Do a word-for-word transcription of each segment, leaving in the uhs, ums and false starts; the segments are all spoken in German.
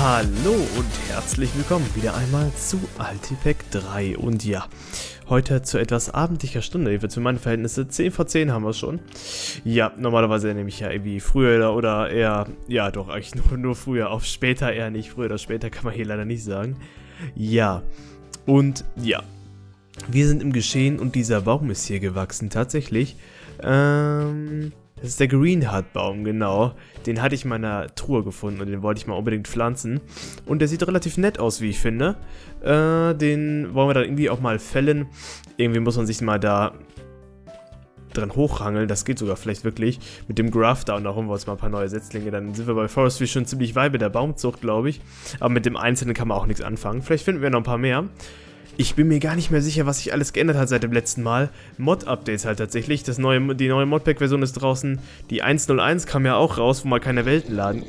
Hallo und herzlich willkommen wieder einmal zu Altipec drei. Und ja, heute zu etwas abendlicher Stunde, jedenfalls für meine Verhältnisse. zehn vor zehn haben wir es schon. Ja, normalerweise nehme ich ja irgendwie früher oder eher, ja doch, eigentlich nur, nur früher auf, später eher nicht. Früher oder später kann man hier leider nicht sagen. Ja, und ja, wir sind im Geschehen und dieser Baum ist hier gewachsen, tatsächlich. Ähm... Das ist der Greenheart-Baum, genau. Den hatte ich in meiner Truhe gefunden und den wollte ich mal unbedingt pflanzen. Und der sieht relativ nett aus, wie ich finde. Äh, den wollen wir dann irgendwie auch mal fällen. Irgendwie muss man sich mal da dran hochhangeln. Das geht sogar vielleicht wirklich. Mit dem Grafter und da holen wir uns mal ein paar neue Setzlinge. Dann sind wir bei Forestry schon ziemlich weit mit der Baumzucht, glaube ich. Aber mit dem Einzelnen kann man auch nichts anfangen. Vielleicht finden wir noch ein paar mehr. Ich bin mir gar nicht mehr sicher, was sich alles geändert hat seit dem letzten Mal. Mod-Updates halt tatsächlich. Das neue, die neue Modpack-Version ist draußen. Die eins null eins kam ja auch raus, wo man keine Welten laden...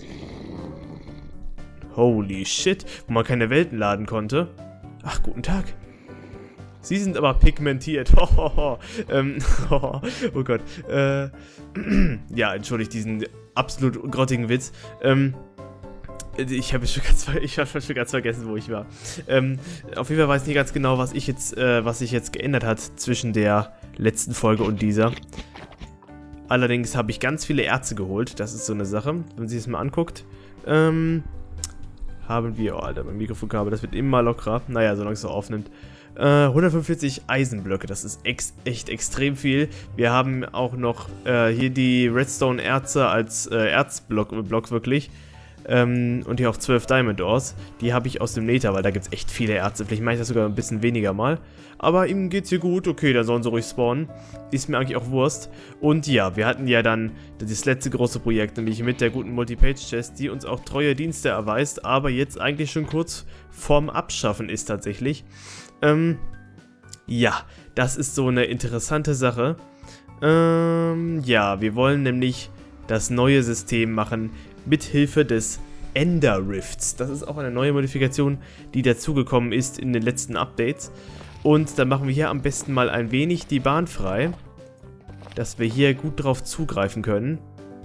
Holy shit. Wo man keine Welten laden konnte. Ach, guten Tag. Sie sind aber pigmentiert. Oh, ähm, oh, oh Gott. Äh, ja, entschuldigt diesen absolut grottigen Witz. Ähm... Ich habe schon, hab schon ganz vergessen, wo ich war. Ähm, auf jeden Fall weiß ich nicht ganz genau, was ich jetzt, äh, was sich jetzt geändert hat zwischen der letzten Folge und dieser. Allerdings habe ich ganz viele Erze geholt. Das ist so eine Sache, wenn man sich das mal anguckt. Ähm, haben wir... Oh, Alter, mein Mikrofonkabel, das wird immer lockerer. Naja, solange es so aufnimmt. Äh, hundertfünfundvierzig Eisenblöcke, das ist ex echt extrem viel. Wir haben auch noch äh, hier die Redstone-Erze als äh, Erzblock Block wirklich. Ähm, und hier auch zwölf Diamond Ores. Die habe ich aus dem Nether, weil da gibt es echt viele Erze. Vielleicht mache ich das sogar ein bisschen weniger mal. Aber ihm geht's hier gut. Okay, dann sollen sie ruhig spawnen. Ist mir eigentlich auch Wurst. Und ja, wir hatten ja dann das letzte große Projekt, nämlich mit der guten Multi-Page-Chest, die uns auch treue Dienste erweist, aber jetzt eigentlich schon kurz vorm Abschaffen ist tatsächlich. Ähm, ja, das ist so eine interessante Sache. Ähm, ja, wir wollen nämlich das neue System machen, mit Hilfe des Ender Rifts. Das ist auch eine neue Modifikation, die dazugekommen ist in den letzten Updates. Und dann machen wir hier am besten mal ein wenig die Bahn frei, dass wir hier gut drauf zugreifen können.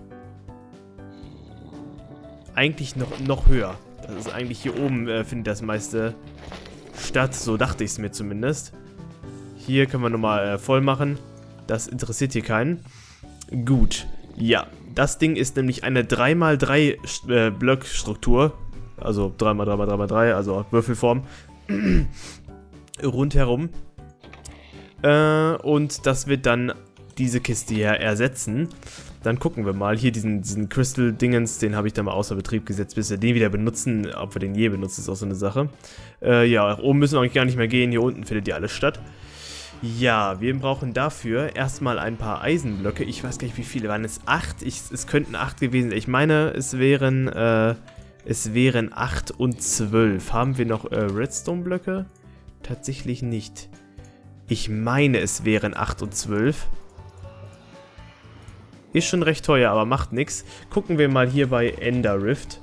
Eigentlich noch, noch höher. Das ist eigentlich hier oben, äh, findet das meiste statt. So dachte ich es mir zumindest. Hier können wir nochmal äh, voll machen. Das interessiert hier keinen. Gut. Ja, das Ding ist nämlich eine drei mal drei äh, Blockstruktur, also drei mal drei mal drei mal drei, also Würfelform, rundherum. Äh, und das wird dann diese Kiste hier ersetzen. Dann gucken wir mal, hier diesen, diesen Crystal-Dingens, den habe ich dann mal außer Betrieb gesetzt, bis wir den wieder benutzen. Ob wir den je benutzen, ist auch so eine Sache. Äh, ja, nach oben müssen wir eigentlich gar nicht mehr gehen, hier unten findet ja alles statt. Ja, wir brauchen dafür erstmal ein paar Eisenblöcke. Ich weiß gar nicht, wie viele waren es. Acht? Ich, es könnten acht gewesen sein. Ich meine, es wären, äh, es wären acht und zwölf. Haben wir noch äh, Redstone-Blöcke? Tatsächlich nicht. Ich meine, es wären acht und zwölf. Ist schon recht teuer, aber macht nichts. Gucken wir mal hier bei Ender Rift.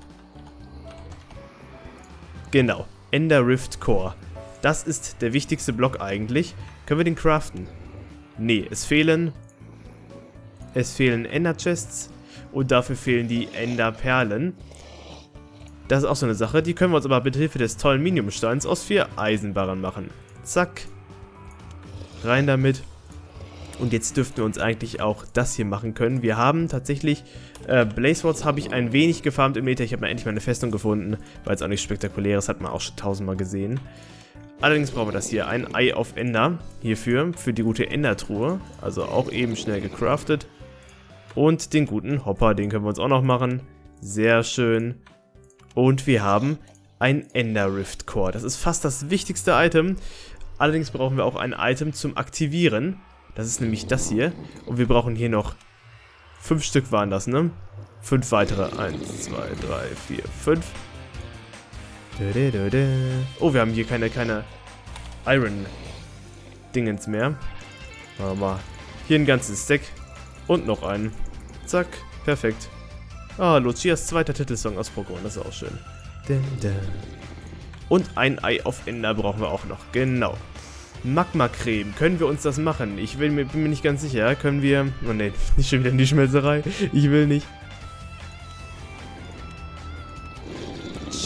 Genau, Ender Rift Core. Das ist der wichtigste Block eigentlich. Können wir den craften? Nee, es fehlen... Es fehlen Ender Chests und dafür fehlen die Ender Perlen. Das ist auch so eine Sache. Die können wir uns aber mit Hilfe des tollen Miniumsteins aus vier Eisenbarren machen. Zack. Rein damit. Und jetzt dürften wir uns eigentlich auch das hier machen können. Wir haben tatsächlich... Äh, Blaze Rods habe ich ein wenig gefarmt im Nether. Ich habe mir endlich meine Festung gefunden. Weil es auch nicht spektakulär ist. Hat man auch schon tausendmal gesehen. Allerdings brauchen wir das hier, ein Ei auf Ender, hierfür, für die gute Ender-Truhe, also auch eben schnell gecraftet. Und den guten Hopper, den können wir uns auch noch machen, sehr schön. Und wir haben ein Ender Rift Core, das ist fast das wichtigste Item. Allerdings brauchen wir auch ein Item zum Aktivieren, das ist nämlich das hier. Und wir brauchen hier noch, fünf Stück waren das, ne? Fünf weitere, eins, zwei, drei, vier, fünf. Oh, wir haben hier keine, keine Iron-Dingens mehr. Machen wir mal hier ein ganzes Stack. Und noch einen. Zack, perfekt. Ah, Lucias zweiter Titelsong aus Pokémon, das ist auch schön. Und ein Ei auf Ender brauchen wir auch noch, genau. Magma-Creme, können wir uns das machen? Ich will, bin mir nicht ganz sicher, können wir... Oh ne, nicht schon wieder in die Schmelzerei. Ich will nicht.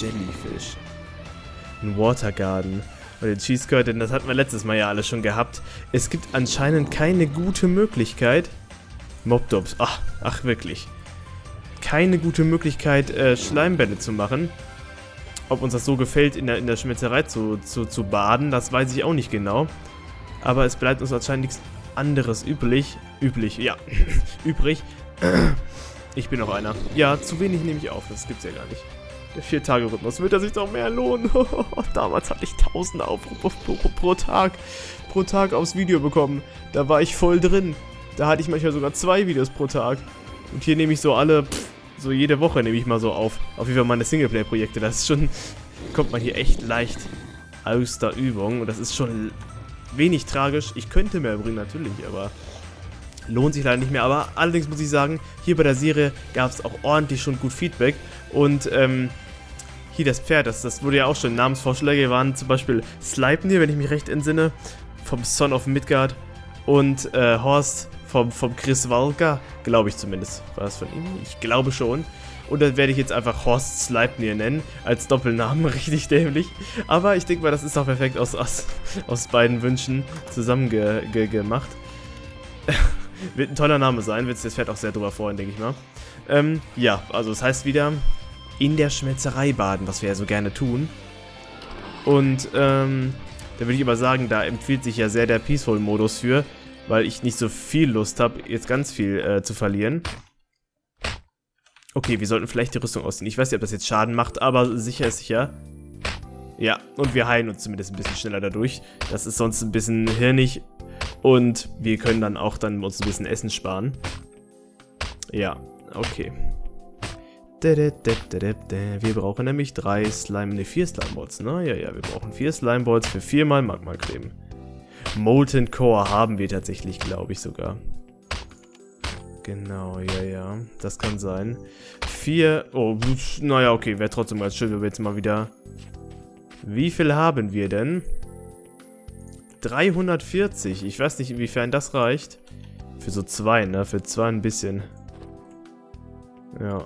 Jellyfish. Ein Watergarden. Und den Cheese Curtain, das hatten wir letztes Mal ja alles schon gehabt. Es gibt anscheinend keine gute Möglichkeit. Mobdobs. Ach, ach wirklich. Keine gute Möglichkeit, äh, Schleimbälle zu machen. Ob uns das so gefällt, in der, in der Schmelzerei zu, zu, zu baden, das weiß ich auch nicht genau. Aber es bleibt uns anscheinend nichts anderes üblich. Üblich, ja. Übrig. Ich bin noch einer. Ja, zu wenig nehme ich auf, das gibt's ja gar nicht. Der vier-Tage-Rhythmus, wird er sich doch mehr lohnen. Damals hatte ich tausende Aufrufe pro, pro, pro Tag, pro Tag aufs Video bekommen. Da war ich voll drin. Da hatte ich manchmal sogar zwei Videos pro Tag. Und hier nehme ich so alle, pff, so jede Woche nehme ich mal so auf. Auf jeden Fall meine Singleplay-Projekte. Das ist schon, kommt man hier echt leicht aus der Übung. Und das ist schon wenig tragisch. Ich könnte mehr bringen, natürlich, aber lohnt sich leider nicht mehr. Aber allerdings muss ich sagen, hier bei der Serie gab es auch ordentlich schon gut Feedback. Und, ähm, hier das Pferd, das, das wurde ja auch schon, Namensvorschläge waren zum Beispiel Sleipnir, wenn ich mich recht entsinne, vom Son of Midgard und äh, Horst vom, vom Chris Walker, glaube ich zumindest, war das von ihm? Ich glaube schon. Und dann werde ich jetzt einfach Horst Sleipnir nennen, als Doppelnamen, richtig dämlich. Aber ich denke mal, das ist auch perfekt aus, aus, aus beiden Wünschen zusammen ge, ge, gemacht. Wird ein toller Name sein, wird sich das Pferd auch sehr drüber freuen, denke ich mal. Ähm, ja, also das heißt wieder in der Schmelzerei baden, was wir ja so gerne tun. Und, ähm, da würde ich aber sagen, da empfiehlt sich ja sehr der Peaceful-Modus für, weil ich nicht so viel Lust habe, jetzt ganz viel äh, zu verlieren. Okay, wir sollten vielleicht die Rüstung ausziehen. Ich weiß nicht, ob das jetzt Schaden macht, aber sicher ist sicher. Ja, und wir heilen uns zumindest ein bisschen schneller dadurch. Das ist sonst ein bisschen hirnig. Und wir können dann auch dann uns ein bisschen Essen sparen. Ja, okay. Wir brauchen nämlich drei Slime, ne, vier Slimeballs, ne? Ja, ja, wir brauchen vier Slimeballs für viermal Magma-Creme. Molten Core haben wir tatsächlich, glaube ich sogar. Genau, ja, ja, das kann sein. Vier, oh, naja, okay, wäre trotzdem ganz schön, wenn wir jetzt mal wieder... Wie viel haben wir denn? dreihundertvierzig, ich weiß nicht, inwiefern das reicht. Für so zwei, ne? Für zwei ein bisschen. Ja.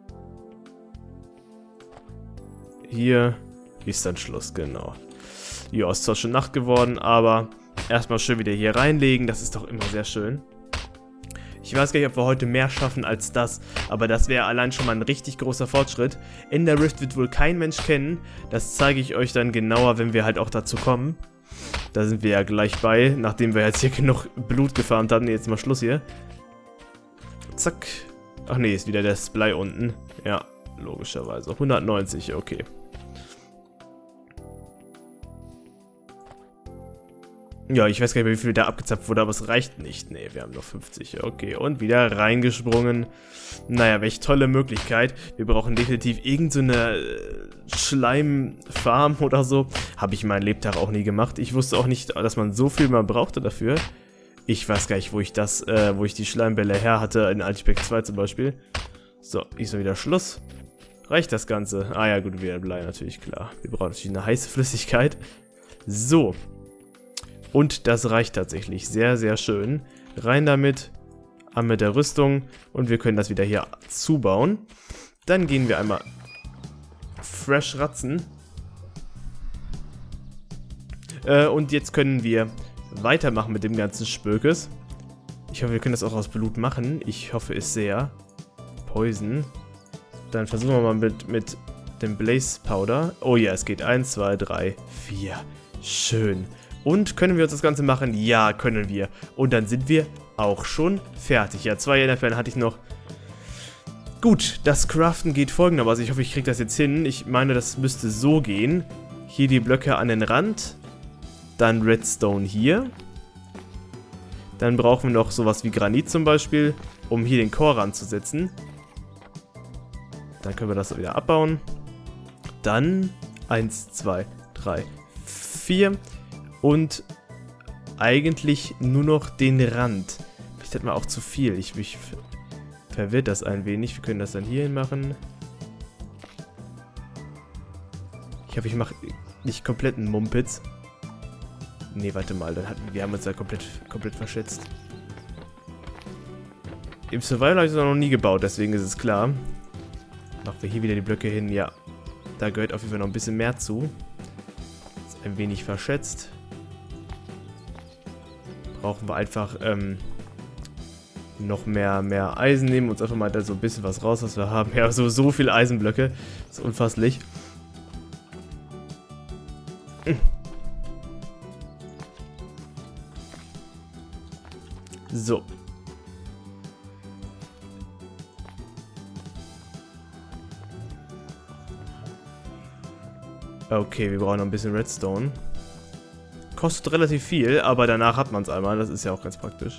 Hier ist dann Schluss, genau. Ja, ist zwar schon Nacht geworden, aber erstmal schön wieder hier reinlegen, das ist doch immer sehr schön. Ich weiß gar nicht, ob wir heute mehr schaffen als das, aber das wäre allein schon mal ein richtig großer Fortschritt. Ender Rift wird wohl kein Mensch kennen, das zeige ich euch dann genauer, wenn wir halt auch dazu kommen. Da sind wir ja gleich bei, nachdem wir jetzt hier genug Blut gefarmt haben. Ne, jetzt mal Schluss hier. Zack. Ach nee, ist wieder der Splay unten. Ja, logischerweise. hundertneunzig, okay. Ja, ich weiß gar nicht mehr, wie viel da abgezapft wurde, aber es reicht nicht. Ne, wir haben noch fünfzig. Okay, und wieder reingesprungen. Naja, welche tolle Möglichkeit. Wir brauchen definitiv irgendeine so Schleimfarm oder so. Habe ich meinen Lebtag auch nie gemacht. Ich wusste auch nicht, dass man so viel mal brauchte dafür. Ich weiß gar nicht, wo ich das, äh, wo ich die Schleimbälle her hatte, in Ultimate zwei zum Beispiel. So, ist wieder Schluss. Reicht das Ganze? Ah ja, gut, wieder Blei, natürlich, klar. Wir brauchen natürlich eine heiße Flüssigkeit. So. Und das reicht tatsächlich. Sehr, sehr schön. Rein damit. An mit der Rüstung. Und wir können das wieder hier zubauen. Dann gehen wir einmal fresh ratzen. Äh, und jetzt können wir weitermachen mit dem ganzen Spökes. Ich hoffe, wir können das auch aus Blut machen. Ich hoffe es sehr. Poison. Dann versuchen wir mal mit, mit dem Blaze Powder. Oh ja, es geht. eins, zwei, drei, vier. Schön. Und können wir uns das Ganze machen? Ja, können wir. Und dann sind wir auch schon fertig. Ja, zwei Enderperlen hatte ich noch. Gut, das Craften geht folgendermaßen. Ich hoffe, ich kriege das jetzt hin. Ich meine, das müsste so gehen. Hier die Blöcke an den Rand. Dann Redstone hier. Dann brauchen wir noch sowas wie Granit zum Beispiel, um hier den Core ranzusetzen. Dann können wir das wieder abbauen. Dann eins, zwei, drei, vier. Und eigentlich nur noch den Rand. Vielleicht hat man auch zu viel. Ich mich verwirrt das ein wenig. Wir können das dann hier hin machen. Ich hoffe, ich mache nicht komplett einen Mumpitz. Nee, warte mal. Dann hatten, wir haben uns da komplett, komplett verschätzt. Im Survival habe ich es noch nie gebaut, deswegen ist es klar. Machen wir hier wieder die Blöcke hin. Ja. Da gehört auf jeden Fall noch ein bisschen mehr zu. Ist ein wenig verschätzt. Brauchen wir einfach ähm, noch mehr, mehr Eisen. Nehmen uns einfach mal da so ein bisschen was raus, was wir haben. Ja, so, so viele Eisenblöcke. Das ist unfasslich. Hm. So. Okay, wir brauchen noch ein bisschen Redstone. Kostet relativ viel, aber danach hat man es einmal. Das ist ja auch ganz praktisch.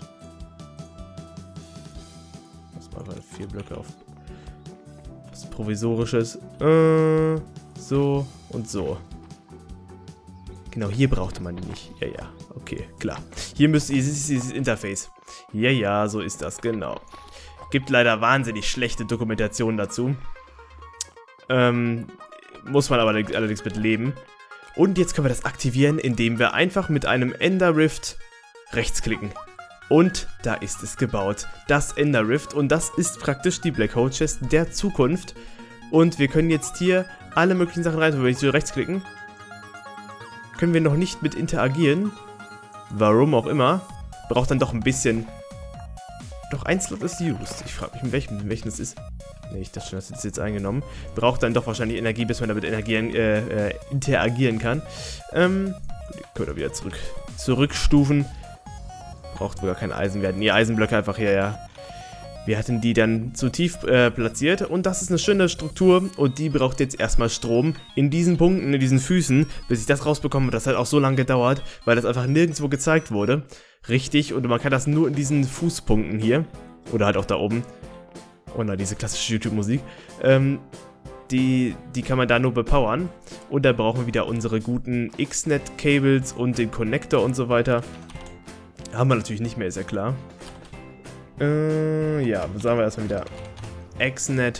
Lass mal einfach vier Blöcke auf. Was Provisorisches. Äh, so und so. Genau, hier brauchte man die nicht. Ja, ja. Okay, klar. Hier müsste dieses, dieses Interface. Ja, ja, so ist das, genau. Gibt leider wahnsinnig schlechte Dokumentation dazu. Ähm, muss man aber allerdings mit leben. Und jetzt können wir das aktivieren, indem wir einfach mit einem Ender Rift rechtsklicken. Und da ist es gebaut. Das Ender Rift. Und das ist praktisch die Black Hole Chest der Zukunft. Und wir können jetzt hier alle möglichen Sachen rein, wenn wir so rechtsklicken. Können wir noch nicht mit interagieren. Warum auch immer. Braucht dann doch ein bisschen. Doch ein Slot ist used. Ich frage mich, in welchem, in welchem es ist. Ne, ich dachte schon, das ist jetzt eingenommen. Braucht dann doch wahrscheinlich Energie, bis man damit interagieren, äh, äh, interagieren kann. Ähm, gut, die können wir wieder zurück, zurückstufen. Braucht wohl gar kein Eisen. Wir hatten die Eisenblöcke einfach hier, ja. Wir hatten die dann zu tief äh, platziert. Und das ist eine schöne Struktur. Und die braucht jetzt erstmal Strom in diesen Punkten, in diesen Füßen. Bis ich das rausbekomme, das hat auch so lange gedauert, weil das einfach nirgendwo gezeigt wurde. Richtig. Und man kann das nur in diesen Fußpunkten hier. Oder halt auch da oben. Oh na, diese klassische YouTube-Musik. Ähm, die, die kann man da nur bepowern. Und da brauchen wir wieder unsere guten X Net-Cables und den Connector und so weiter. Haben wir natürlich nicht mehr, ist ja klar. Äh, ja, sagen wir erstmal wieder X Net.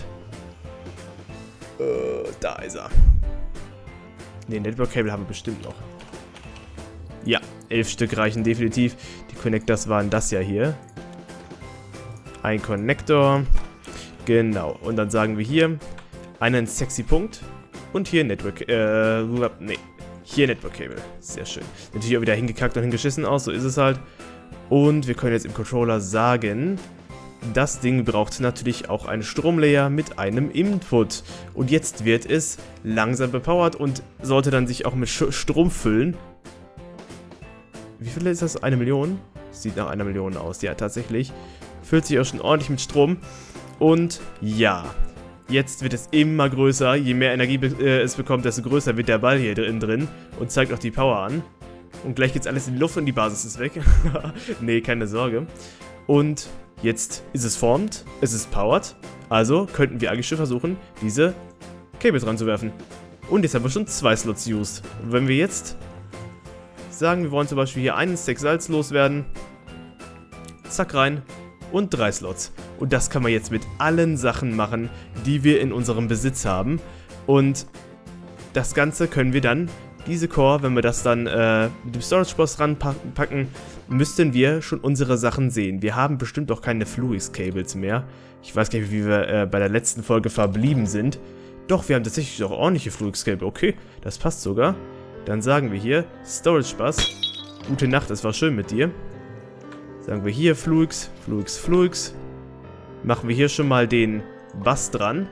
Äh, da ist er. Ne, Network Cable haben wir bestimmt noch. Ja, elf Stück reichen definitiv. Die Connectors waren das ja hier. Ein Connector. Genau. Und dann sagen wir hier einen sexy Punkt. Und hier Network, äh, nee. Hier Network Cable. Sehr schön. Natürlich auch wieder hingekackt und hingeschissen aus, so ist es halt. Und wir können jetzt im Controller sagen, das Ding braucht natürlich auch einen Stromlayer mit einem Input. Und jetzt wird es langsam bepowert und sollte dann sich auch mit Strom füllen. Wie viel ist das? Eine Million? Sieht nach einer Million aus. Ja, tatsächlich. Füllt sich auch schon ordentlich mit Strom. Und ja, jetzt wird es immer größer. Je mehr Energie äh, es bekommt, desto größer wird der Ball hier drin, drin und zeigt auch die Power an. Und gleich geht's alles in die Luft und die Basis ist weg. Nee, keine Sorge. Und jetzt ist es formed, es ist powered. Also könnten wir eigentlich schon versuchen, diese Cables ranzuwerfen. Und jetzt haben wir schon zwei Slots used. Und wenn wir jetzt sagen, wir wollen zum Beispiel hier einen Stack Salz loswerden. Zack rein. Und drei Slots. Und das kann man jetzt mit allen Sachen machen, die wir in unserem Besitz haben. Und das Ganze können wir dann, diese Core, wenn wir das dann äh, mit dem Storage Boss ranpacken, müssten wir schon unsere Sachen sehen. Wir haben bestimmt auch keine Fluix Cables mehr. Ich weiß gar nicht, wie wir äh, bei der letzten Folge verblieben sind. Doch, wir haben tatsächlich auch ordentliche Fluix Cable. Okay, das passt sogar. Dann sagen wir hier, Storage Boss. Gute Nacht, es war schön mit dir. Sagen wir hier Fluix, Fluix, Fluix. Machen wir hier schon mal den Bass dran.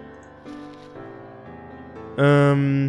Ähm.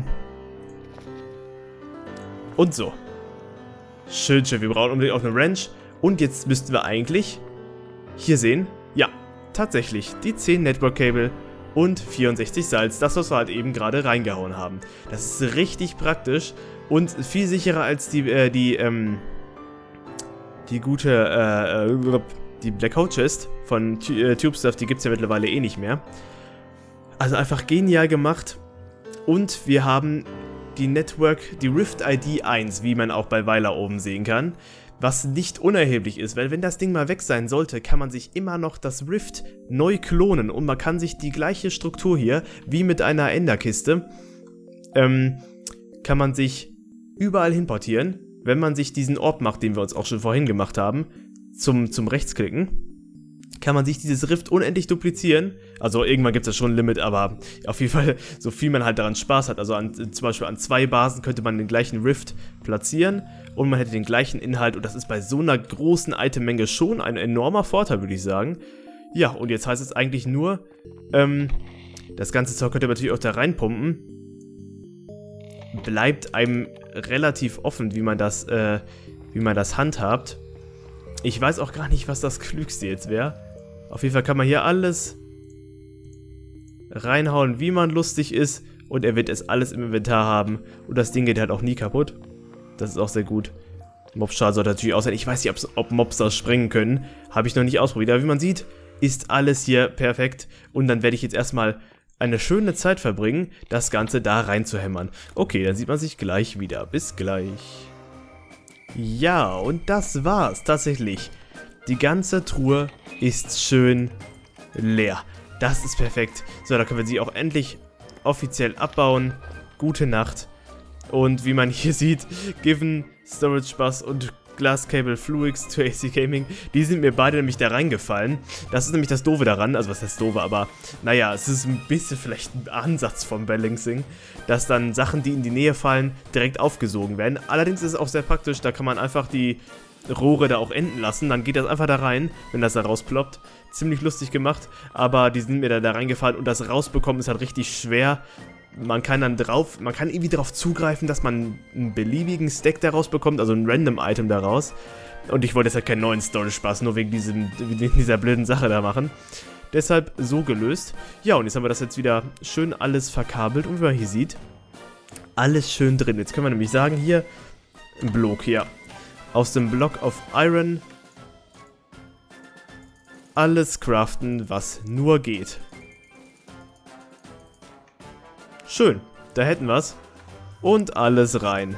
Und so. Schön, schön. Wir brauchen unbedingt auch eine Wrench. Und jetzt müssten wir eigentlich hier sehen. Ja, tatsächlich. Die zehn Network Cable und vierundsechzig Salz. Das, was wir halt eben gerade reingehauen haben. Das ist richtig praktisch und viel sicherer als die, äh, die, ähm, die gute, äh, die Black Hole Chest von äh, TubeStuff, die gibt es ja mittlerweile eh nicht mehr. Also einfach genial gemacht. Und wir haben die Network, die Rift I D eins, wie man auch bei Weiler oben sehen kann. Was nicht unerheblich ist, weil wenn das Ding mal weg sein sollte, kann man sich immer noch das Rift neu klonen. Und man kann sich die gleiche Struktur hier, wie mit einer Enderkiste, ähm, kann man sich überall hinportieren, wenn man sich diesen Orb macht, den wir uns auch schon vorhin gemacht haben, zum, zum Rechtsklicken. kann man sich dieses Rift unendlich duplizieren. Also irgendwann gibt es ja schon ein Limit, aber auf jeden Fall, so viel man halt daran Spaß hat. Also an, zum Beispiel an zwei Basen könnte man den gleichen Rift platzieren und man hätte den gleichen Inhalt. Und das ist bei so einer großen Itemmenge schon ein enormer Vorteil, würde ich sagen. Ja, und jetzt heißt es eigentlich nur, ähm, das ganze Zeug könnt ihr natürlich auch da reinpumpen. Bleibt einem relativ offen, wie man das, äh, wie man das handhabt. Ich weiß auch gar nicht, was das Klügste jetzt wäre. Auf jeden Fall kann man hier alles reinhauen, wie man lustig ist. Und er wird es alles im Inventar haben. Und das Ding geht halt auch nie kaputt. Das ist auch sehr gut. Mobstrahl sollte natürlich auch sein. Ich weiß nicht, ob Mobs das sprengen können. Habe ich noch nicht ausprobiert. Aber wie man sieht, ist alles hier perfekt. Und dann werde ich jetzt erstmal eine schöne Zeit verbringen, das Ganze da rein zu hämmern. Okay, dann sieht man sich gleich wieder. Bis gleich. Ja, und das war's tatsächlich. Die ganze Truhe ist schön leer. Das ist perfekt. So, da können wir sie auch endlich offiziell abbauen. Gute Nacht. Und wie man hier sieht, Given, Storage Bus und Glass Cable Fluix to A C Gaming, die sind mir beide nämlich da reingefallen. Das ist nämlich das Doofe daran, also was heißt Doofe, aber naja, es ist ein bisschen vielleicht ein Ansatz vom Balancing, dass dann Sachen, die in die Nähe fallen, direkt aufgesogen werden. Allerdings ist es auch sehr praktisch, da kann man einfach die Rohre da auch enden lassen, dann geht das einfach da rein, wenn das da rausploppt. Ziemlich lustig gemacht, aber die sind mir da, da reingefallen und das rausbekommen ist halt richtig schwer. Man kann dann drauf, man kann irgendwie darauf zugreifen, dass man einen beliebigen Stack daraus bekommt, also ein Random Item daraus. Und ich wollte jetzt halt keinen neuen Storage-Spaß, nur wegen diesem, wegen dieser blöden Sache da machen. Deshalb so gelöst. Ja, und jetzt haben wir das jetzt wieder schön alles verkabelt und wie man hier sieht, alles schön drin. Jetzt können wir nämlich sagen, hier, ein Block hier. Aus dem Block of Iron alles craften, was nur geht. Schön, da hätten wir's. Und alles rein.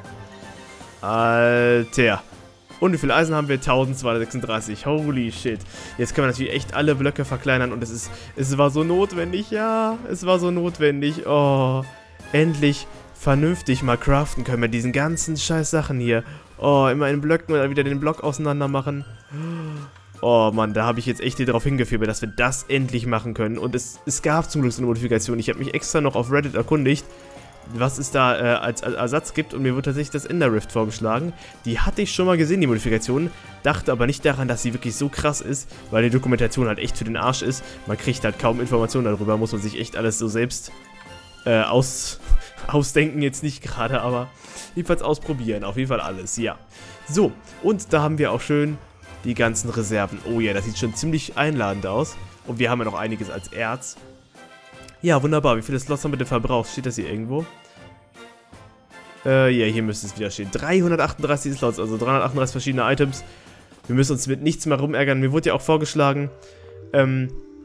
Alter. Und wie viel Eisen haben wir? eintausendzweihundertsechsunddreißig. Holy shit. Jetzt können wir natürlich echt alle Blöcke verkleinern und es ist, es war so notwendig. Ja, es war so notwendig. Oh, endlich vernünftig mal craften können wir diesen ganzen scheiß Sachen hier. Oh, immer in Blöcken oder wieder den Block auseinander machen. Oh Mann, da habe ich jetzt echt hier drauf hingefiebert, dass wir das endlich machen können. Und es, es gab zum Glück so eine Modifikation. Ich habe mich extra noch auf Reddit erkundigt, was es da äh, als, als Ersatz gibt. Und mir wurde tatsächlich das Ender Rift vorgeschlagen. Die hatte ich schon mal gesehen, die Modifikation. Dachte aber nicht daran, dass sie wirklich so krass ist, weil die Dokumentation halt echt für den Arsch ist. Man kriegt halt kaum Informationen darüber, muss man sich echt alles so selbst äh, aus, ausdenken. Jetzt nicht gerade, aber jedenfalls ausprobieren. Auf jeden Fall alles, ja. So, und da haben wir auch schön die ganzen Reserven. Oh ja, das sieht schon ziemlich einladend aus. Und wir haben ja noch einiges als Erz. Ja, wunderbar. Wie viele Slots haben wir denn verbraucht? Steht das hier irgendwo? Äh, ja, hier müsste es wieder stehen. dreihundertachtunddreißig Slots, also dreihundertachtunddreißig verschiedene Items. Wir müssen uns mit nichts mehr rumärgern. Mir wurde ja auch vorgeschlagen, ähm...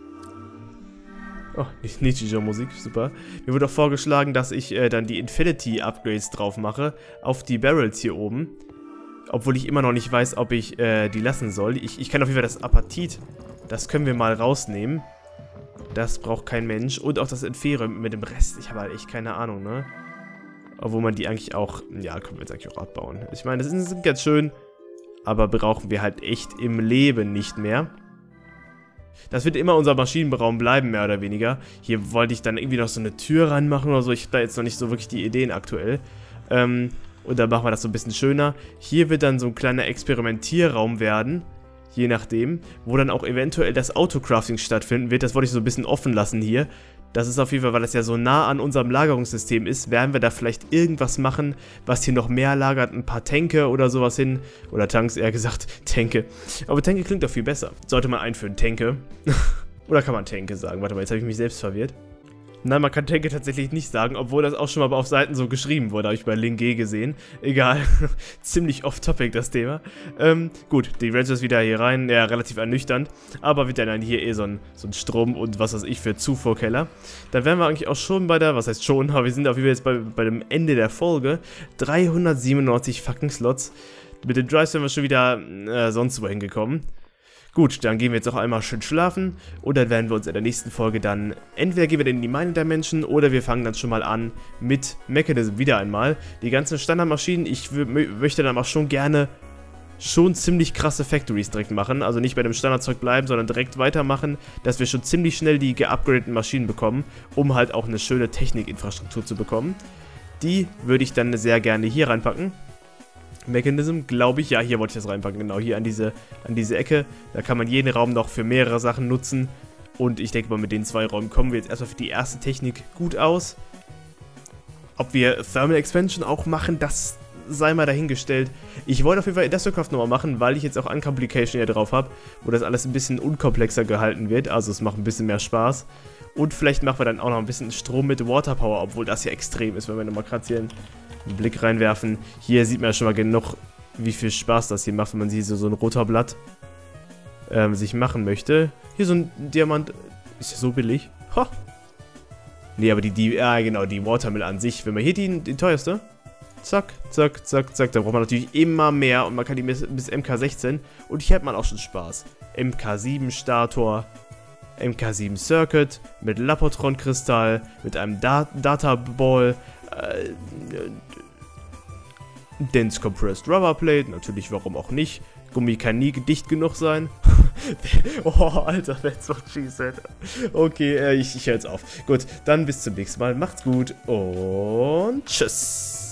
oh, Nichijou-Musik, super. Mir wurde auch vorgeschlagen, dass ich äh, dann die Infinity-Upgrades drauf mache. Auf die Barrels hier oben. Obwohl ich immer noch nicht weiß, ob ich äh, die lassen soll. Ich, ich kann auf jeden Fall das Apatit, das können wir mal rausnehmen. Das braucht kein Mensch. Und auch das Entfere mit dem Rest. Ich habe halt echt keine Ahnung, ne? Obwohl man die eigentlich auch, ja, können wir jetzt eigentlich auch abbauen. Ich meine, das sind, sind ganz schön, aber brauchen wir halt echt im Leben nicht mehr. Das wird immer unser Maschinenraum bleiben, mehr oder weniger. Hier wollte ich dann irgendwie noch so eine Tür ranmachen oder so. Ich habe da jetzt noch nicht so wirklich die Ideen aktuell. Ähm... Und dann machen wir das so ein bisschen schöner. Hier wird dann so ein kleiner Experimentierraum werden. Je nachdem. Wo dann auch eventuell das Autocrafting stattfinden wird. Das wollte ich so ein bisschen offen lassen hier. Das ist auf jeden Fall, weil das ja so nah an unserem Lagerungssystem ist, werden wir da vielleicht irgendwas machen, was hier noch mehr lagert. Ein paar Tänke oder sowas hin. Oder Tanks, eher gesagt. Tänke. Aber Tänke klingt doch viel besser. Sollte man einführen, Tänke. Oder kann man Tänke sagen? Warte mal, jetzt habe ich mich selbst verwirrt. Nein, man kann Tänke tatsächlich nicht sagen, obwohl das auch schon mal auf Seiten so geschrieben wurde, habe ich bei Lingé gesehen. Egal, ziemlich off-topic das Thema. Ähm, gut, die Rangers wieder hier rein, ja, relativ ernüchternd, aber wird dann hier eh so ein, so ein Strom und was weiß ich für Zufuhrkeller. Dann wären wir eigentlich auch schon bei der, was heißt schon, aber wir sind auf jeden Fall jetzt bei, bei dem Ende der Folge. dreihundertsiebenundneunzig fucking Slots. Mit den Drives wären wir schon wieder äh, sonst wohin gekommen. Gut, dann gehen wir jetzt auch einmal schön schlafen und dann werden wir uns in der nächsten Folge dann, entweder gehen wir dann in die Mining Dimension oder wir fangen dann schon mal an mit Mechanism wieder einmal. Die ganzen Standardmaschinen, ich möchte dann auch schon gerne schon ziemlich krasse Factories direkt machen. Also nicht bei dem Standardzeug bleiben, sondern direkt weitermachen, dass wir schon ziemlich schnell die geupgradeten Maschinen bekommen, um halt auch eine schöne Technikinfrastruktur zu bekommen. Die würde ich dann sehr gerne hier reinpacken. Mechanism, glaube ich, ja, hier wollte ich das reinpacken, genau, hier an diese, an diese Ecke. Da kann man jeden Raum noch für mehrere Sachen nutzen. Und ich denke mal, mit den zwei Räumen kommen wir jetzt erstmal für die erste Technik gut aus. Ob wir Thermal Expansion auch machen, das sei mal dahingestellt. Ich wollte auf jeden Fall Industrialcraft nochmal machen, weil ich jetzt auch Uncomplication hier drauf habe, wo das alles ein bisschen unkomplexer gehalten wird. Also es macht ein bisschen mehr Spaß. Und vielleicht machen wir dann auch noch ein bisschen Strom mit Water Power, obwohl das ja extrem ist, wenn wir nochmal gerade hier einen Blick reinwerfen. Hier sieht man ja schon mal genug, wie viel Spaß das hier macht, wenn man hier so, so ein roter Blatt ähm, sich machen möchte. Hier so ein Diamant, ist ja so billig. Ha! Nee, aber die, die, ja genau, die Watermill an sich, wenn man hier die, die teuerste, zack, zack, zack, zack, da braucht man natürlich immer mehr und man kann die bis, bis M K sechzehn und hier hat man auch schon Spaß. M K sieben Stator, M K sieben Circuit, mit Lapotron-Kristall, mit einem da Data Ball, äh, Dense Compressed Rubber Plate, natürlich, warum auch nicht. Gummi kann nie dicht genug sein. Oh, Alter, that's what she said. Okay, äh, ich, ich höre jetzt auf. Gut, dann bis zum nächsten Mal. Macht's gut und tschüss.